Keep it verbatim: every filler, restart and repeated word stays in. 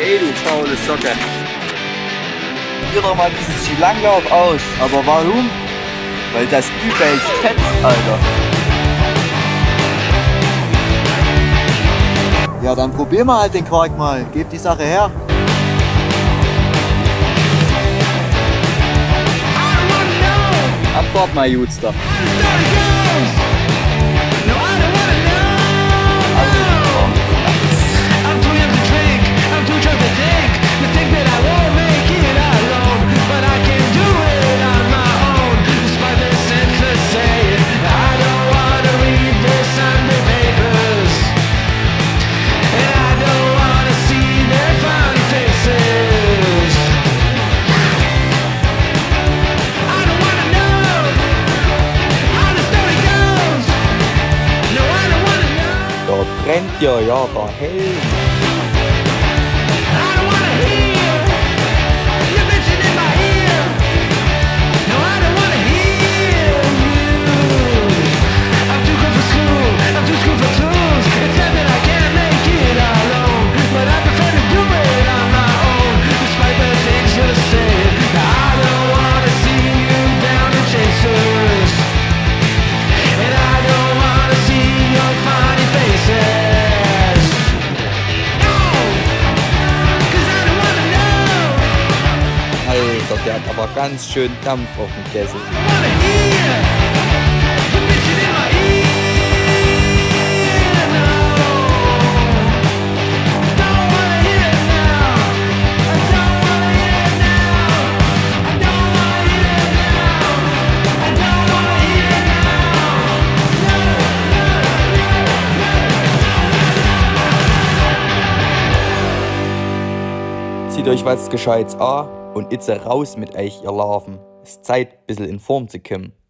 eh, du faule Socke. Probier doch mal dieses Skilanglauf aus. Aber warum? Weil das übelst fetzt, Alter. Ja, dann probier mal halt den Quark mal. Gib die Sache her. Abfahrt mal, Jutster. Brennt dir ja der Helm. Der hat aber ganz schön Dampf auf dem Kessel. Zieht euch was Gescheites an und itze raus mit euch, ihr Larven. Es ist Zeit, ein bisschen in Form zu kommen.